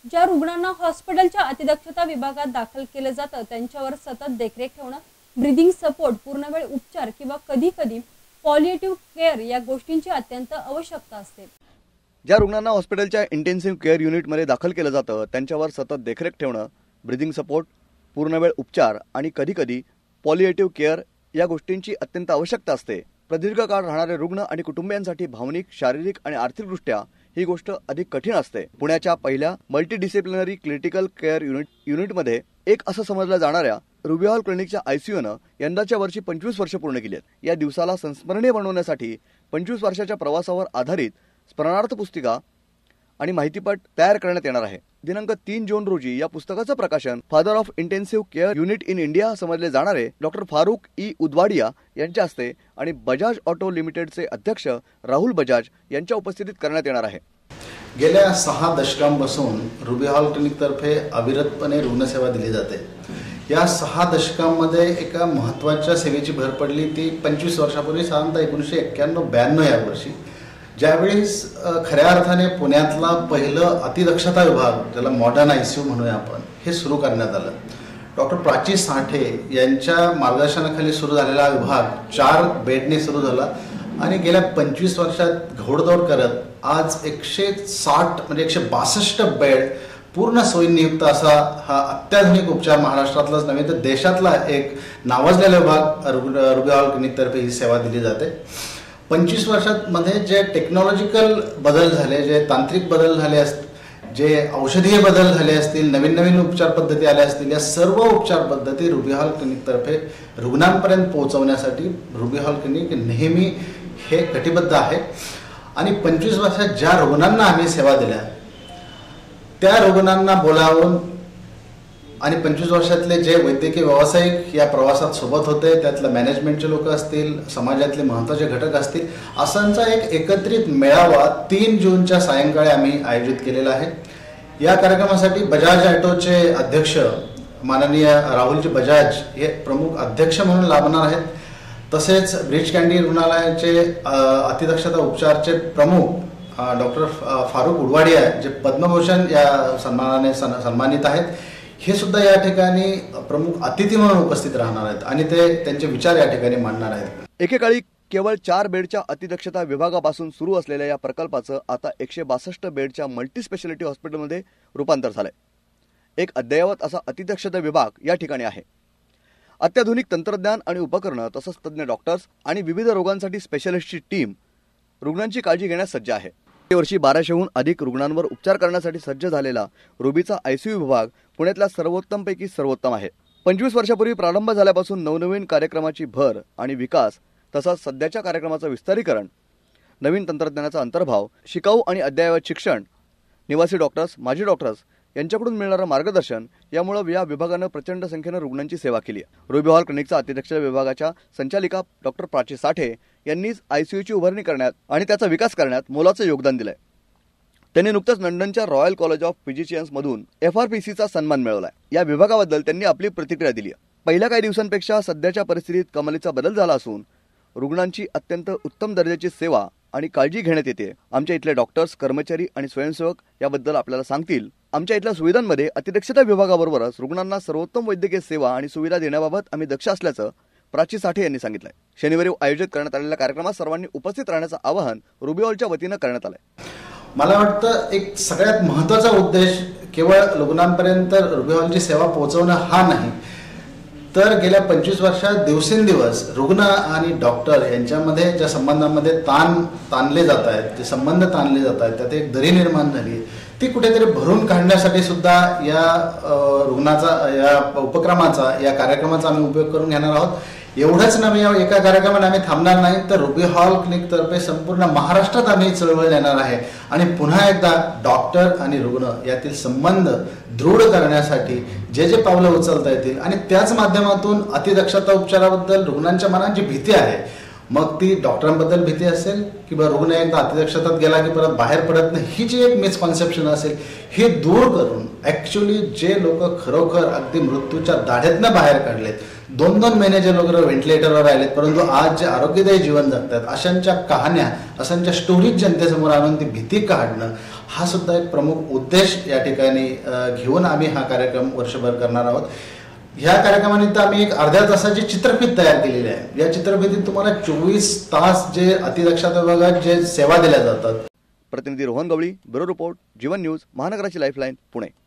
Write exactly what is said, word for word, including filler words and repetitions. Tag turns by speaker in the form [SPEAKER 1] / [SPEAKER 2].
[SPEAKER 1] ज्या रुग्णांना हॉस्पिटलच्या अतिदक्षता विभागात दाखल केलं जातं त्यांच्यावर सतत देखरेख ठेवणं, ब्रीदिंग सपोर्ट, पूर्णवेळ उपचार किंवा कधी कधी पॉलिएटिव्ह केअर या गोष्टींची अत्यंत आवश्यकता असते।
[SPEAKER 2] ज्या रुग्णांना हॉस्पिटलच्या इंटेन्सिव्ह केअर युनिटमध्ये दाखल केलं जातं त्यांच्यावर सतत देखरेख ठेवणं, ब्रीदिंग सपोर्ट, पूर्णवेळ उपचार आणि कधी कधी पॉलिएटिव्ह केअर या गोष्टींची अत्यंत आवश्यकता असते। प्रदीर्घ काळ राहणारे रुग्ण आणि कुटुंबियांसाठी भावनिक, शारीरिक आणि आर्थिकदृष्ट्या ही गोष्ट अधिक कठीण असते। पुण्याच्या पहिल्या मल्टीडिसिप्लिनरी क्रिटिकल केअर युनिट युनिटमध्ये एक असं समजलं जाणाऱ्या रुबी हॉल क्लिनिकच्या आयसीयूनं यंदाच्या वर्षी पंचवीस वर्ष पूर्ण केली आहेत। या दिवसाला संस्मरणीय बनवण्यासाठी पंचवीस वर्षाच्या प्रवासावर आधारित स्मरणार्थ पुस्तिका आणि माहितीपट तयार करण्यात येणार आहे। दिनांक तीन जून रोजी या पुस्तकाचं प्रकाशन father of intensive care unit in India समजले जाणारे डॉक्टर फारुक ई उदवाडिया यांच्या हस्ते आणि बजाज ऑटो लिमिटेडचे अध्यक्ष राहुल बजाज यांच्या उपस्थितीत करण्यात येणार आहे।
[SPEAKER 3] गेल्या सहा दशकांपासून रुबी हॉल क्लिनिकतर्फे अविरतपणे रुग्णसेवा दिली जाते। या सहा दशकांमध्ये एका महत्त्वाच्या सेवेची भर पडली ती पंचवीस वर्षापूर्वी साधारणतः एकोणीसशे एक्क्याण्णव ब्याण्णव या वर्षी, ज्यावेळेस खऱ्या अर्थाने पुण्यातला पहिलं अतिदक्षता विभाग, ज्याला मॉडर्न आयसीयू म्हणूया आपण, हे सुरू करण्यात आलं। डॉक्टर प्राची साठे यांच्या मार्गदर्शनाखाली सुरू झालेला विभाग चार बेडने सुरू झाला आणि गेल्या पंचवीस वर्षात घोडदौड करत आज एकशे साठ म्हणजे एकशे बासष्ट बेड पूर्ण सोयीनियुक्त असा हा अत्याधुनिक उपचार महाराष्ट्रातलाच नव्हे तर देशातला एक नावाजलेला विभाग रुबी हॉल क्लिनिकतर्फे ही सेवा दिली जाते। पंचवीस वर्षात मध्ये जे टेक्नॉलॉजिकल बदल झाले, जे तांत्रिक बदल झाले असतील, जे औषधीय बदल झाले असतील, नवीन नवीन उपचार पद्धती आल्या असतील, या सर्व उपचार पद्धती रुबी हॉल क्लिनिकतर्फे रुग्णांपर्यंत पोहोचवण्यासाठी रुबी हॉल क्लिनिक नेहमी हे कटिबद्ध आहे। आणि पंचवीस वर्षात ज्या रुग्णांना आम्ही सेवा दिल्या त्या रुग्णांना बोलावून आणि पंचवीस वर्षातले जे वैद्यकीय व्यावसायिक या प्रवासात सोबत होते, त्यातले मॅनेजमेंटचे लोक असतील, समाजातले महत्त्वाचे घटक असतील, असांचा एक एकत्रित मेळावा तीन जूनच्या सायंकाळी आम्ही आयोजित केलेला आहे। या कार्यक्रमासाठी बजाज ऑटोचे अध्यक्ष माननीय राहुलजी बजाज हे प्रमुख अध्यक्ष म्हणून लाभणार आहेत। तसेच ब्रीच कँडी रुग्णालयाचे अतिदक्षता उपचारचे प्रमुख डॉक्टर फारुक उदवाडिया जे पद्मभूषण या सन्मानाने सन्मानित आहेत, हे सुद्धा या ठिकाणी प्रमुख अतिथी म्हणून उपस्थित राहणार आहेत आणि ते त्यांचे विचार या ठिकाणी मांडणार आहेत।
[SPEAKER 2] एकेकाळी केवळ चार बेडच्या अतिदक्षता विभागापासून सुरू असलेल्या या प्रकल्पाचं आता एकशे बासष्ट बेडच्या मल्टीस्पेशालिटी हॉस्पिटलमध्ये रूपांतर झालंय। एक अद्ययावत असा अतिदक्षता विभाग या ठिकाणी आहे। अत्याधुनिक तंत्रज्ञान आणि उपकरणं तसंच तज्ज्ञ डॉक्टर्स आणि विविध रोगांसाठी स्पेशलिस्टची टीम रुग्णांची काळजी घेण्यास सज्ज आहे। वर्षी बाराशेहून अधिक रुग्णांवर उपचार करण्यासाठी सज्ज झालेला रुबीचा आयसीयू विभाग पुण्यातल्या सर्वोत्तमपैकी सर्वोत्तम आहे। पंचवीस वर्षापूर्वी प्रारंभ झाल्यापासून नवनवीन कार्यक्रमाची भर आणि विकास तसंच सध्याच्या कार्यक्रमाचं विस्तारीकरण, नवीन तंत्रज्ञानाचा अंतर्भाव, शिकाऊ आणि अद्ययावत शिक्षण, निवासी डॉक्टर्स, माजी डॉक्टर्स यांच्याकडून मिळणारं मार्गदर्शन यामुळे या विभागानं प्रचंड संख्येनं रुग्णांची सेवा केली आहे। रुबी हॉल क्लिनिकचा अतिदक्षता विभागाच्या संचालिका डॉक्टर प्राची साठे यांनीच आयसीयूची उभारणी करण्यात आणि त्याचा विकास करण्यात मोलाचं योगदान दिलंय। त्यांनी नुकतंच लंडनच्या रॉयल कॉलेज ऑफ फिजिशियन्स मधून एफ आर पी सीचा सन्मान मिळवलाय। या विभागाबद्दल त्यांनी आपली प्रतिक्रिया दिली आहे। पहिल्या काही दिवसांपेक्षा सध्याच्या परिस्थितीत कमालीचा बदल झाला असून रुग्णांची अत्यंत उत्तम दर्जाची सेवा आणि काळजी घेण्यात येते। आमच्या इथले डॉक्टर्स, कर्मचारी आणि स्वयंसेवक याबद्दल आपल्याला सांगतील। आमच्या इथल्या सुविधांमध्ये अतिदक्षता विभागाबरोबरच रुग्णांना सर्वोत्तम वैद्यकीय सेवा आणि सुविधा देण्याबाबत आम्ही दक्ष असल्याचं प्राची साठे यांनी सांगितलंय। शनिवारी आयोजित करण्यात आलेल्या कार्यक्रमात सर्वांनी उपस्थित राहण्याचं आवाहन रुबी हॉलच्या वतीनं करण्यात आलंय।
[SPEAKER 3] मला वाटतं एक सगळ्यात महत्त्वाचा उद्देश केवळ रुग्णांपर्यंत रुबी हॉलची सेवा पोहोचवणं हा नाही, तर गेल्या पंचवीस वर्षात दिवसेंदिवस रुग्ण आणि डॉक्टर यांच्यामध्ये ज्या संबंधांमध्ये ताण ताणले जात आहेत, जे संबंध ताणले जात आहेत, त्यात एक दरी निर्माण झाली, ती कुठेतरी भरून काढण्यासाठी सुद्धा या रुग्णाचा, या उपक्रमाचा, या कार्यक्रमाचा आम्ही उपयोग करून घेणार आहोत। एवढंच नव्हे, या एका कार्यक्रमाने आम्ही थांबणार नाही, तर रुबी हॉल क्लिनिकतर्फे संपूर्ण महाराष्ट्रात आम्ही चळवळ येणार आहे आणि पुन्हा एकदा डॉक्टर आणि रुग्ण यातील संबंध दृढ करण्यासाठी जे जे पावलं उचलता येतील आणि त्याच माध्यमातून अतिदक्षता उपचाराबद्दल रुग्णांच्या मनात जी भीती आहे, मग ती डॉक्टरांबद्दल भीती असेल किंवा रुग्ण एकदा अतिदक्षतात गेला की परत बाहेर पडत नाही, ही जी एक मिसकॉन्सेप्शन असेल हे दूर करून ॲक्च्युली जे लोक खरोखर अगदी मृत्यूच्या दाढेतनं बाहेर काढलेत, दोन दोन महिने जे लोक व्हेंटिलेटरवर राहिलेत परंतु आज जे आरोग्यदायी जीवन जगतात, अशांच्या कहाण्या, अशांच्या स्टोरीज जनतेसमोर आणून ती भीती काढणं, हा सुद्धा एक प्रमुख उद्देश या ठिकाणी घेऊन आम्ही हा कार्यक्रम वर्षभर करणार आहोत. ह्या कार्यक्रमानिमित्त आम्ही एक अर्ध्या तासाची चित्रफित तयार केलेली आहे. या चित्रफितीत तुम्हाला चोवीस तास जे अतिदक्षता विभागात जे सेवा दिल्या जातात.
[SPEAKER 2] प्रतिनिधी Rohan Gawali, bureau report, Jeevan news, महानगराची लाईफलाईन, पुणे.